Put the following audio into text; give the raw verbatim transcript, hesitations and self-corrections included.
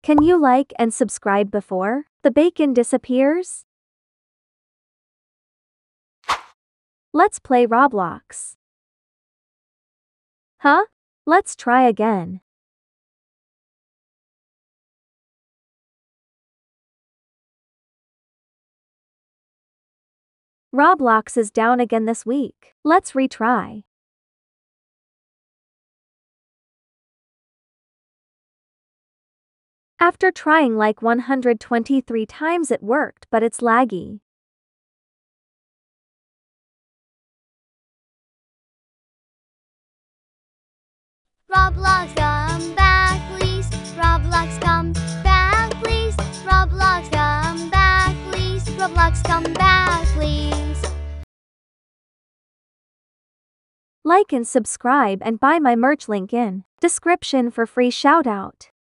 Can you like and subscribe before the bacon disappears? Let's play Roblox. Huh? Let's try again. Roblox is down again this week. Let's retry. After trying like one hundred twenty-three times it worked, but it's laggy. Roblox, come back, please. Roblox, come back, please. Roblox, come back, please. Roblox, come back, please. Like and subscribe and buy my merch link in description for free shoutout.